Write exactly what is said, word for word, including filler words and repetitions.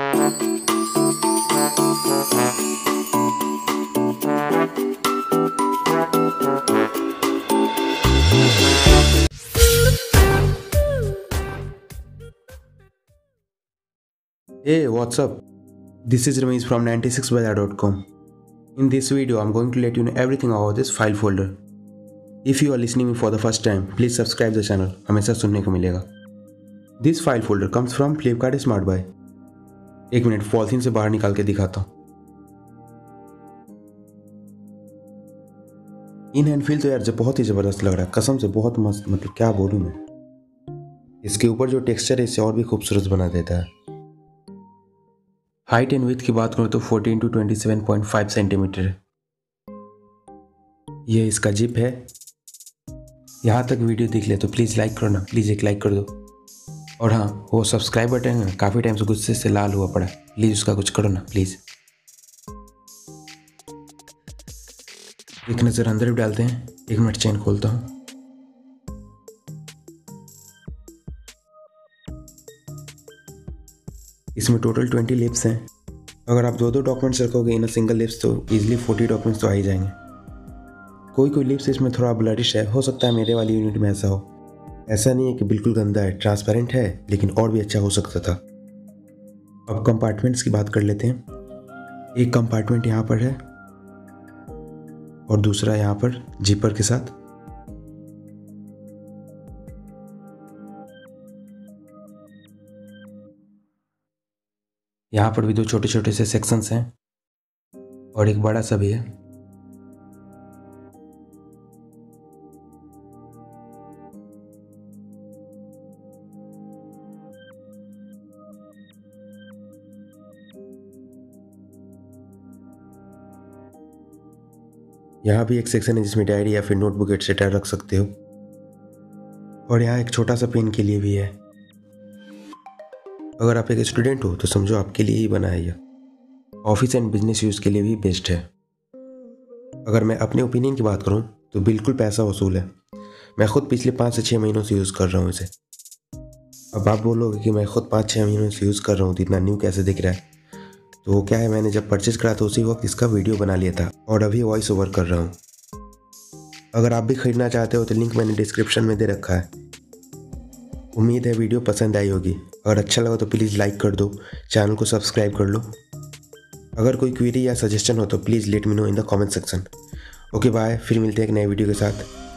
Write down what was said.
Hey, what's up? This is Ramesh from ninety-six by dot com. In this video, I'm going to let you know everything about this file folder. If you are listening me for the first time, please subscribe the channel. हमेशा सुनने को मिलेगा. This file folder comes from Flipkart Smart Buy. एक minute polythene से बाहर निकाल के दिखाता हूँ. इन हैंड फील तो यार जब बहुत ही ज़बरदस्त लग रहा है, कसम से बहुत मस्त. मतलब क्या बोलूँ मैं. इसके ऊपर जो टेक्सचर है इसे और भी खूबसूरत बना देता है. हाइट एंड विड्थ की बात करूँ तो fourteen into twenty seven point five centimetre है. यह इसका जिप है. यहाँ तक वीडियो देख ले तो प्लीज़ लाइक करो ना, प्लीज़ एक लाइक कर दो. और हाँ, वो सब्सक्राइब बटन है ना, काफ़ी टाइम से गुस्से से लाल हुआ पड़ा है, प्लीज़ उसका कुछ करो ना प्लीज़. एक नज़र अंदर भी डालते हैं. एक मिनट चेन खोलता हूँ. इसमें टोटल ट्वेंटी लिप्स हैं. अगर आप दो दो डॉक्यूमेंट्स रखोगे इन अ सिंगल लिप्स तो इजीली फोर्टी डॉक्यूमेंट्स तो आ ही जाएंगे. कोई कोई लिप्स इसमें थोड़ा ब्लरिश है, हो सकता है मेरे वाली यूनिट में ऐसा हो. ऐसा नहीं है कि बिल्कुल गंदा है, ट्रांसपेरेंट है, लेकिन और भी अच्छा हो सकता था. अब कंपार्टमेंट्स की बात कर लेते हैं. एक कंपार्टमेंट यहाँ पर है और दूसरा यहाँ पर जिपर के साथ. यहाँ पर भी दो छोटे छोटे से सेक्शंस हैं और एक बड़ा सा भी है. यहाँ भी एक सेक्शन है जिसमें डायरी या फिर नोटबुक एटसेट्रा रख सकते हो. और यहाँ एक छोटा सा पेन के लिए भी है. अगर आप एक स्टूडेंट हो तो समझो आपके लिए ही बना है यह. ऑफिस एंड बिजनेस यूज़ के लिए भी बेस्ट है. अगर मैं अपने ओपिनियन की बात करूं तो बिल्कुल पैसा वसूल है. मैं खुद पिछले पाँच से छः महीनों से यूज़ कर रहा हूं इसे. अब आप बोलोगे कि मैं खुद पाँच छः महीनों से यूज़ कर रहा हूं तो इतना न्यू कैसे दिख रहा है. तो क्या है, मैंने जब परचेज करा था उसी वक्त इसका वीडियो बना लिया था और अभी वॉइस ओवर कर रहा हूँ. अगर आप भी ख़रीदना चाहते हो तो लिंक मैंने डिस्क्रिप्शन में दे रखा है. उम्मीद है वीडियो पसंद आई होगी. अगर अच्छा लगा तो प्लीज़ लाइक कर दो, चैनल को सब्सक्राइब कर लो. अगर कोई क्वेरी या सजेशन हो तो please let me know in the comment section. Okay bye, फिर मिलते हैं एक नए वीडियो के साथ.